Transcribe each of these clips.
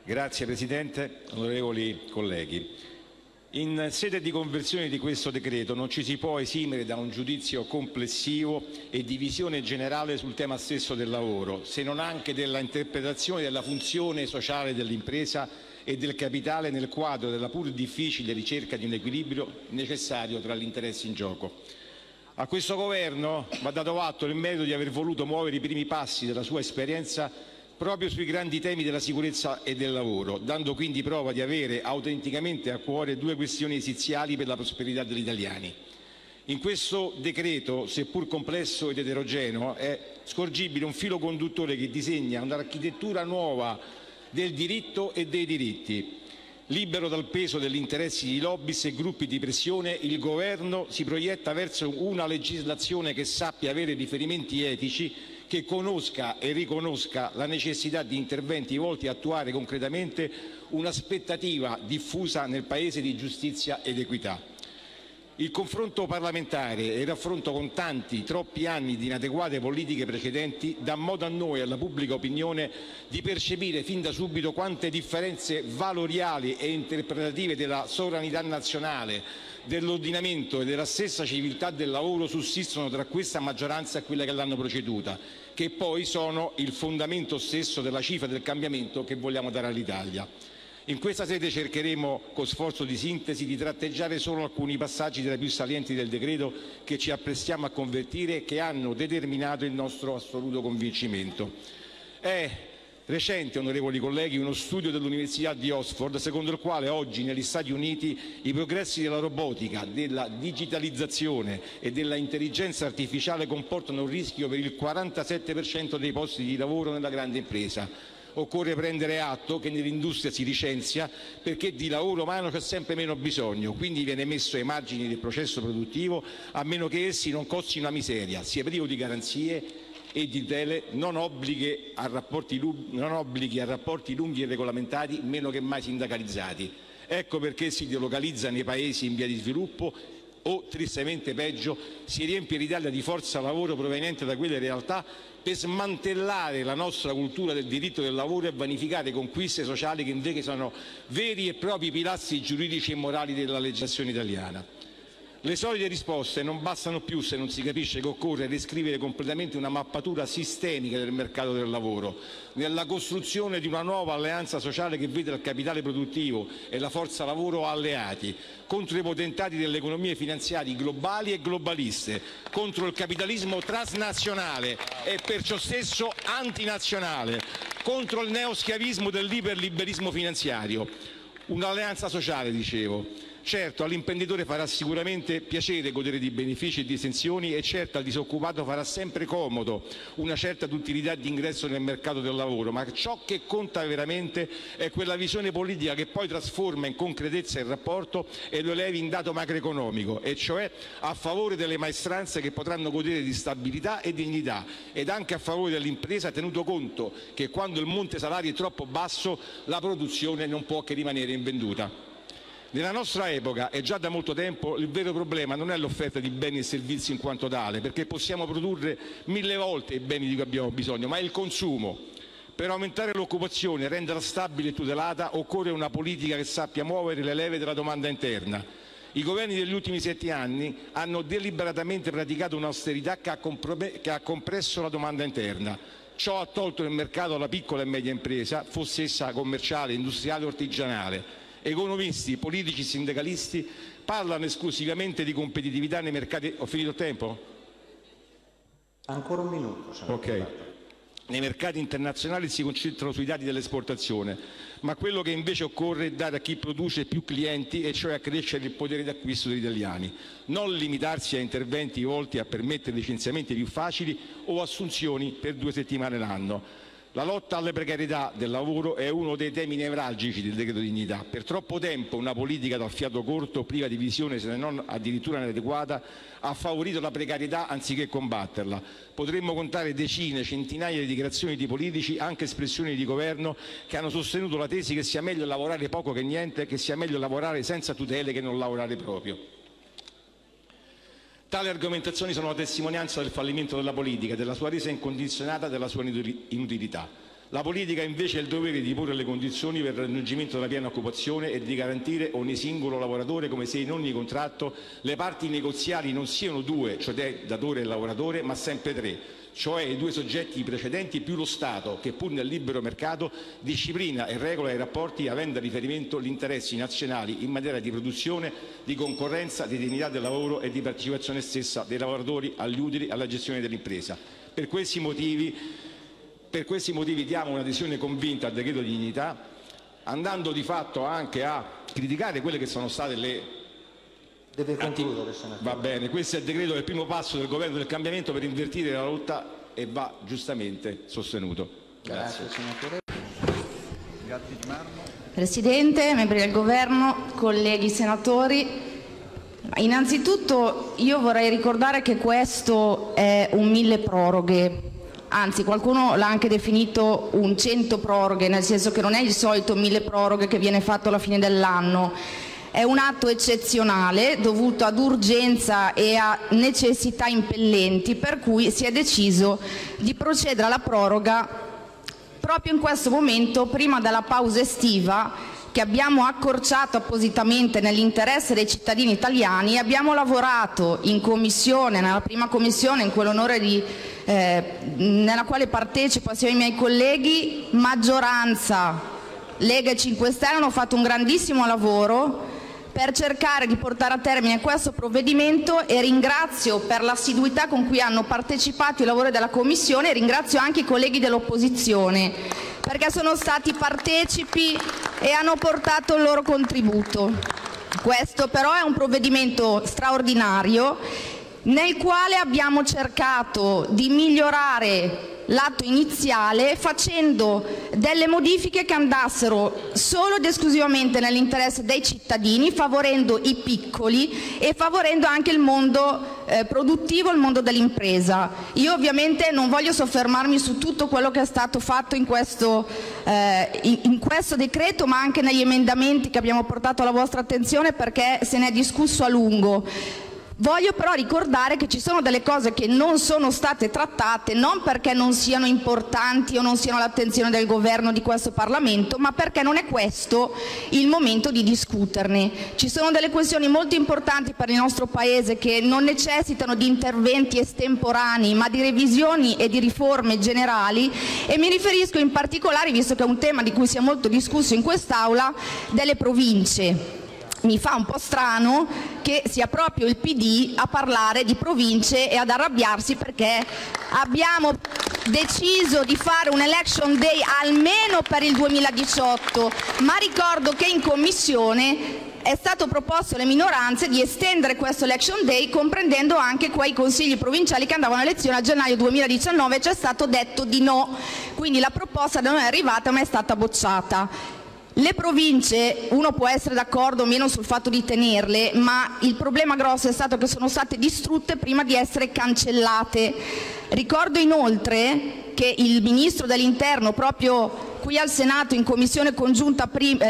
Grazie Presidente, onorevoli colleghi. In sede di conversione di questo decreto non ci si può esimere da un giudizio complessivo e di visione generale sul tema stesso del lavoro, se non anche della interpretazione della funzione sociale dell'impresa e del capitale nel quadro della pur difficile ricerca di un equilibrio necessario tra gli interessi in gioco. A questo Governo va dato atto il merito di aver voluto muovere i primi passi della sua esperienza proprio sui grandi temi della sicurezza e del lavoro, dando quindi prova di avere autenticamente a cuore due questioni essenziali per la prosperità degli italiani. In questo decreto, seppur complesso ed eterogeneo, è scorgibile un filo conduttore che disegna un'architettura nuova del diritto e dei diritti. Libero dal peso degli interessi di lobbies e gruppi di pressione, il Governo si proietta verso una legislazione che sappia avere riferimenti etici, che conosca e riconosca la necessità di interventi volti a attuare concretamente un'aspettativa diffusa nel Paese di giustizia ed equità. Il confronto parlamentare e il raffronto con tanti, troppi anni di inadeguate politiche precedenti dà modo a noi e alla pubblica opinione di percepire fin da subito quante differenze valoriali e interpretative della sovranità nazionale, dell'ordinamento e della stessa civiltà del lavoro sussistono tra questa maggioranza e quelle che l'hanno preceduta, che poi sono il fondamento stesso della cifra del cambiamento che vogliamo dare all'Italia. In questa sede cercheremo, con sforzo di sintesi, di tratteggiare solo alcuni passaggi tra i più salienti del decreto che ci apprestiamo a convertire e che hanno determinato il nostro assoluto convincimento. È recente, onorevoli colleghi, uno studio dell'Università di Oxford secondo il quale oggi negli Stati Uniti i progressi della robotica, della digitalizzazione e della intelligenza artificiale comportano un rischio per il 47% dei posti di lavoro nella grande impresa. Occorre prendere atto che nell'industria si licenzia perché di lavoro umano c'è sempre meno bisogno, quindi viene messo ai margini del processo produttivo a meno che essi non costino una miseria, sia privo di garanzie e di tutele, non obblighi a rapporti lunghi e regolamentati, meno che mai sindacalizzati. Ecco perché si delocalizza nei paesi in via di sviluppo o, tristemente peggio, si riempie l'Italia di forza lavoro proveniente da quelle realtà per smantellare la nostra cultura del diritto del lavoro e vanificare conquiste sociali che invece sono veri e propri pilastri giuridici e morali della legislazione italiana. Le solite risposte non bastano più se non si capisce che occorre riscrivere completamente una mappatura sistemica del mercato del lavoro, nella costruzione di una nuova alleanza sociale che vede il capitale produttivo e la forza lavoro alleati, contro i potentati delle economie finanziarie globali e globaliste, contro il capitalismo transnazionale e perciò stesso antinazionale, contro il neoschiavismo dell'iperliberismo finanziario. Un'alleanza sociale, dicevo. Certo, all'imprenditore farà sicuramente piacere godere di benefici e di esenzioni e certo al disoccupato farà sempre comodo una certa duttilità di ingresso nel mercato del lavoro, ma ciò che conta veramente è quella visione politica che poi trasforma in concretezza il rapporto e lo elevi in dato macroeconomico, e cioè a favore delle maestranze che potranno godere di stabilità e dignità ed anche a favore dell'impresa, tenuto conto che quando il monte salari è troppo basso la produzione non può che rimanere invenduta. Nella nostra epoca e già da molto tempo il vero problema non è l'offerta di beni e servizi in quanto tale, perché possiamo produrre 1000 volte i beni di cui abbiamo bisogno, ma è il consumo. Per aumentare l'occupazione e renderla stabile e tutelata occorre una politica che sappia muovere le leve della domanda interna. I governi degli ultimi 7 anni hanno deliberatamente praticato un'austerità che ha compresso la domanda interna. Ciò ha tolto il mercato alla piccola e media impresa, fosse essa commerciale, industriale o artigianale. Economisti, politici e sindacalisti parlano esclusivamente di competitività nei mercati. Ho finito il tempo? Ancora un minuto. Ok. Nei mercati internazionali si concentrano sui dati dell'esportazione, ma quello che invece occorre è dare a chi produce più clienti, e cioè accrescere il potere d'acquisto degli italiani, non limitarsi a interventi volti a permettere licenziamenti più facili o assunzioni per 2 settimane l'anno. La lotta alle precarietà del lavoro è uno dei temi nevralgici del decreto dignità. Per troppo tempo una politica dal fiato corto, priva di visione se non addirittura inadeguata, ha favorito la precarietà anziché combatterla. Potremmo contare decine, centinaia di dichiarazioni di politici, anche espressioni di governo, che hanno sostenuto la tesi che sia meglio lavorare poco che niente, che sia meglio lavorare senza tutele che non lavorare proprio. Tali argomentazioni sono la testimonianza del fallimento della politica, della sua resa incondizionata e della sua inutilità. La politica invece ha il dovere di porre le condizioni per il raggiungimento della piena occupazione e di garantire ogni singolo lavoratore, come se in ogni contratto le parti negoziali non siano due, cioè datore e lavoratore, ma sempre tre, cioè i due soggetti precedenti più lo Stato, che pur nel libero mercato disciplina e regola i rapporti avendo a riferimento gli interessi nazionali in materia di produzione, di concorrenza, di dignità del lavoro e di partecipazione stessa dei lavoratori agli utili alla gestione dell'impresa. Per questi motivi diamo un'adesione convinta al decreto dignità, andando di fatto anche a criticare quelle che sono state le... Deve concludere, senatore. Va bene, questo è il decreto del primo passo del governo del cambiamento per invertire la rotta e va giustamente sostenuto. Grazie, senatore. Presidente, membri del governo, colleghi senatori, innanzitutto io vorrei ricordare che questo è un milleproroghe. Anzi, qualcuno l'ha anche definito un 100 proroghe, nel senso che non è il solito milleproroghe che viene fatto alla fine dell'anno. È un atto eccezionale dovuto ad urgenza e a necessità impellenti, per cui si è deciso di procedere alla proroga proprio in questo momento, prima della pausa estiva, che abbiamo accorciato appositamente nell'interesse dei cittadini italiani. Abbiamo lavorato in commissione, nella prima commissione, in quell'onore nella quale partecipo assieme ai miei colleghi, maggioranza, Lega e 5 Stelle hanno fatto un grandissimo lavoro per cercare di portare a termine questo provvedimento, e ringrazio per l'assiduità con cui hanno partecipato ai lavori della Commissione e ringrazio anche i colleghi dell'opposizione perché sono stati partecipi e hanno portato il loro contributo. Questo però è un provvedimento straordinario nel quale abbiamo cercato di migliorare l'atto iniziale facendo delle modifiche che andassero solo ed esclusivamente nell'interesse dei cittadini, favorendo i piccoli e favorendo anche il mondo produttivo, il mondo dell'impresa. Io ovviamente non voglio soffermarmi su tutto quello che è stato fatto in questo decreto, ma anche negli emendamenti che abbiamo portato alla vostra attenzione, perché se ne è discusso a lungo. Voglio però ricordare che ci sono delle cose che non sono state trattate, non perché non siano importanti o non siano all'attenzione del governo di questo Parlamento, ma perché non è questo il momento di discuterne. Ci sono delle questioni molto importanti per il nostro Paese che non necessitano di interventi estemporanei, ma di revisioni e di riforme generali, e mi riferisco in particolare, visto che è un tema di cui si è molto discusso in quest'Aula, delle province. Mi fa un po' strano che sia proprio il PD a parlare di province e ad arrabbiarsi perché abbiamo deciso di fare un election day almeno per il 2018, ma ricordo che in Commissione è stato proposto alle minoranze di estendere questo election day comprendendo anche quei consigli provinciali che andavano a elezione a gennaio 2019 e ci è stato detto di no, quindi la proposta da noi è arrivata ma è stata bocciata. Le province, uno può essere d'accordo o meno sul fatto di tenerle, ma il problema grosso è stato che sono state distrutte prima di essere cancellate. Ricordo inoltre che il Ministro dell'Interno proprio qui al Senato in commissione congiunta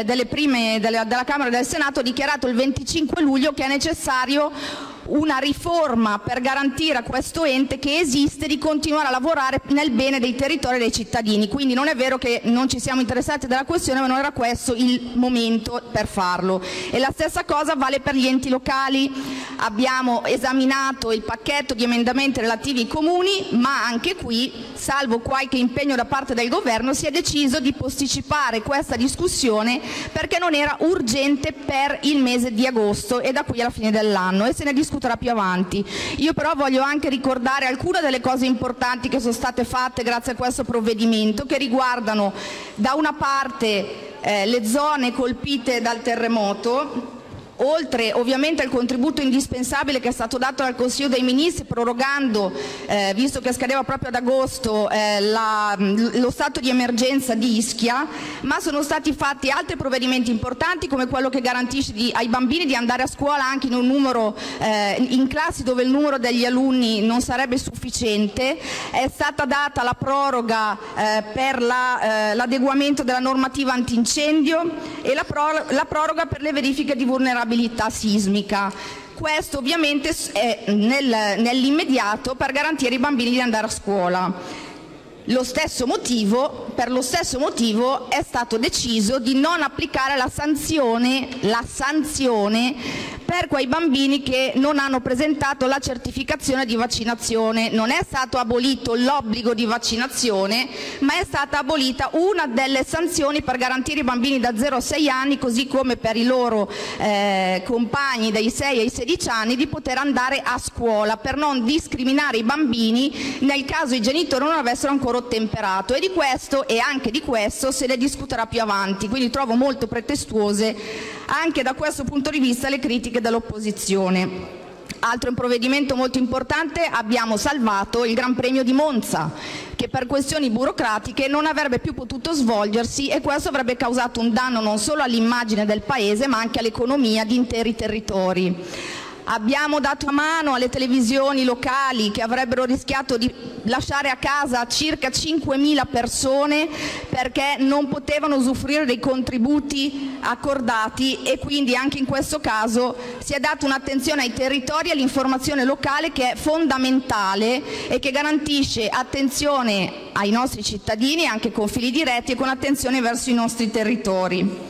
della Camera e del Senato ha dichiarato il 25 luglio che è necessario una riforma per garantire a questo ente che esiste di continuare a lavorare nel bene dei territori e dei cittadini. Quindi non è vero che non ci siamo interessati della questione, ma non era questo il momento per farlo. E la stessa cosa vale per gli enti locali. Abbiamo esaminato il pacchetto di emendamenti relativi ai comuni, ma anche qui, salvo qualche impegno da parte del governo, si è deciso di posticipare questa discussione perché non era urgente per il mese di agosto e da qui alla fine dell'anno, e se ne discuterà più avanti. Io però voglio anche ricordare alcune delle cose importanti che sono state fatte grazie a questo provvedimento, che riguardano da una parte le zone colpite dal terremoto, oltre ovviamente al contributo indispensabile che è stato dato dal Consiglio dei Ministri prorogando, visto che scadeva proprio ad agosto, lo stato di emergenza di Ischia, ma sono stati fatti altri provvedimenti importanti come quello che garantisce ai bambini di andare a scuola anche in classi dove il numero degli alunni non sarebbe sufficiente. È stata data la proroga per l'adeguamento della normativa antincendio e la proroga per le verifiche di vulnerabilità sismica. Questo ovviamente è nell'immediato per garantire ai bambini di andare a scuola. Per lo stesso motivo è stato deciso di non applicare la sanzione per quei bambini che non hanno presentato la certificazione di vaccinazione. Non è stato abolito l'obbligo di vaccinazione, ma è stata abolita una delle sanzioni per garantire i bambini da 0 a 6 anni, così come per i loro compagni dai 6 ai 16 anni, di poter andare a scuola, per non discriminare i bambini nel caso i genitori non avessero ancora ottemperato, e di questo e anche di questo se ne discuterà più avanti, quindi trovo molto pretestuose anche da questo punto di vista le critiche dell'opposizione. Altro provvedimento molto importante: abbiamo salvato il Gran Premio di Monza, che per questioni burocratiche non avrebbe più potuto svolgersi, e questo avrebbe causato un danno non solo all'immagine del Paese ma anche all'economia di interi territori. Abbiamo dato a mano alle televisioni locali, che avrebbero rischiato di lasciare a casa circa 5.000 persone perché non potevano usufruire dei contributi accordati, e quindi anche in questo caso si è data un'attenzione ai territori e all'informazione locale, che è fondamentale e che garantisce attenzione ai nostri cittadini anche con fili diretti e con attenzione verso i nostri territori.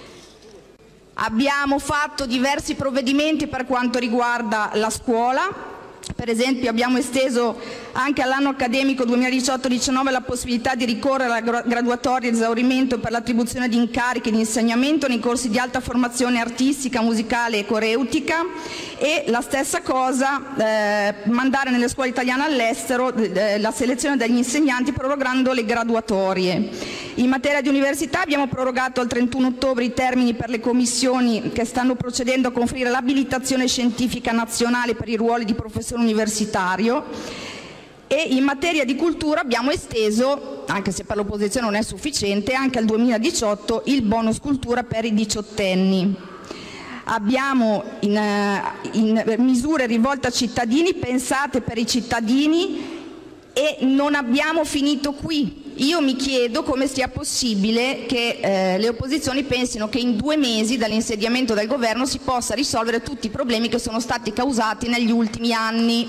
Abbiamo fatto diversi provvedimenti per quanto riguarda la scuola. Per esempio abbiamo esteso anche all'anno accademico 2018-19 la possibilità di ricorrere alla graduatoria di esaurimento per l'attribuzione di incarichi di insegnamento nei corsi di alta formazione artistica, musicale e coreutica, e la stessa cosa mandare nelle scuole italiane all'estero la selezione degli insegnanti, prorogando le graduatorie. In materia di università abbiamo prorogato al 31 ottobre i termini per le commissioni che stanno procedendo a conferire l'abilitazione scientifica nazionale per i ruoli di professore universitario, e in materia di cultura abbiamo esteso, anche se per l'opposizione non è sufficiente, anche al 2018 il bonus cultura per i diciottenni. Abbiamo in misure rivolte a cittadini, pensate per i cittadini, e non abbiamo finito qui. Io mi chiedo come sia possibile che le opposizioni pensino che in 2 mesi dall'insediamento del governo si possa risolvere tutti i problemi che sono stati causati negli ultimi anni.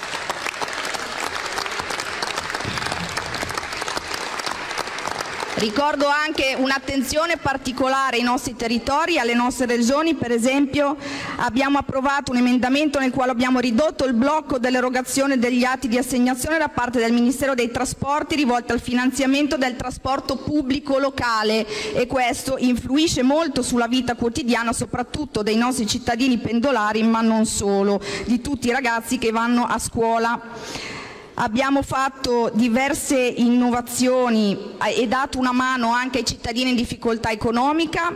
Ricordo anche un'attenzione particolare ai nostri territori e alle nostre regioni. Per esempio abbiamo approvato un emendamento nel quale abbiamo ridotto il blocco dell'erogazione degli atti di assegnazione da parte del Ministero dei Trasporti rivolti al finanziamento del trasporto pubblico locale, e questo influisce molto sulla vita quotidiana soprattutto dei nostri cittadini pendolari, ma non solo, di tutti i ragazzi che vanno a scuola. Abbiamo fatto diverse innovazioni e dato una mano anche ai cittadini in difficoltà economica,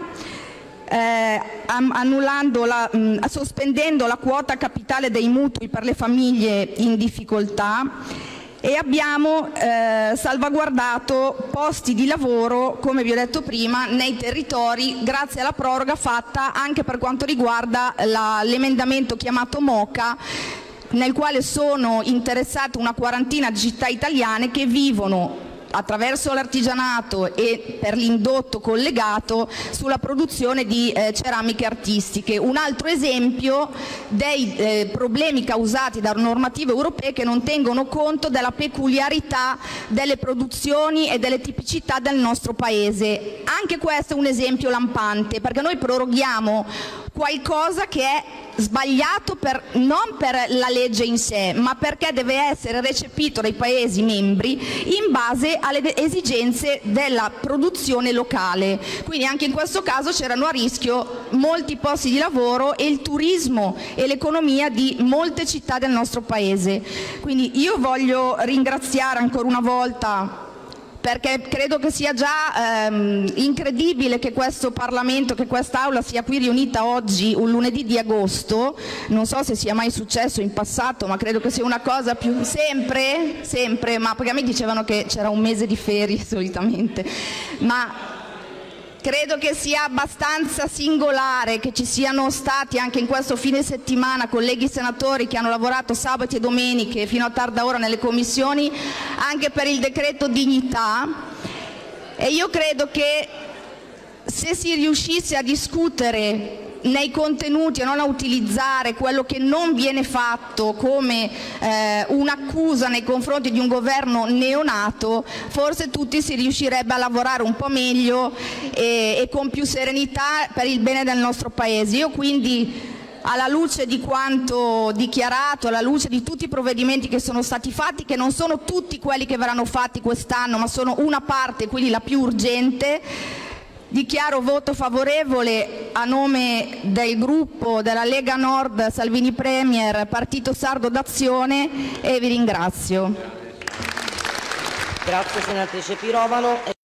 sospendendo la quota capitale dei mutui per le famiglie in difficoltà, e abbiamo salvaguardato posti di lavoro, come vi ho detto prima, nei territori, grazie alla proroga fatta anche per quanto riguarda l'emendamento chiamato MOCA, nel quale sono interessate una quarantina di città italiane che vivono attraverso l'artigianato e per l'indotto collegato sulla produzione di ceramiche artistiche. Un altro esempio dei problemi causati da normative europee che non tengono conto della peculiarità delle produzioni e delle tipicità del nostro Paese. Anche questo è un esempio lampante, perché noi proroghiamo qualcosa che è sbagliato non per la legge in sé, ma perché deve essere recepito dai Paesi membri in base alle esigenze della produzione locale. Quindi anche in questo caso c'erano a rischio molti posti di lavoro e il turismo e l'economia di molte città del nostro Paese. Quindi io voglio ringraziare ancora una volta, perché credo che sia già incredibile che questo Parlamento, che quest'Aula sia qui riunita oggi, un lunedì di agosto. Non so se sia mai successo in passato, ma credo che sia una cosa più... Sempre, ma perché a me dicevano che c'era un mese di ferie solitamente. Ma credo che sia abbastanza singolare che ci siano stati anche in questo fine settimana colleghi senatori che hanno lavorato sabati e domeniche fino a tarda ora nelle commissioni anche per il decreto dignità, e io credo che se si riuscisse a discutere nei contenuti e non a utilizzare quello che non viene fatto come un'accusa nei confronti di un governo neonato, forse tutti si riuscirebbe a lavorare un po' meglio e con più serenità per il bene del nostro Paese. Io quindi, alla luce di quanto dichiarato, alla luce di tutti i provvedimenti che sono stati fatti, che non sono tutti quelli che verranno fatti quest'anno, ma sono una parte, quindi la più urgente, dichiaro voto favorevole a nome del gruppo della Lega Nord Salvini Premier Partito Sardo d'Azione e vi ringrazio. Grazie senatrice Pirovano.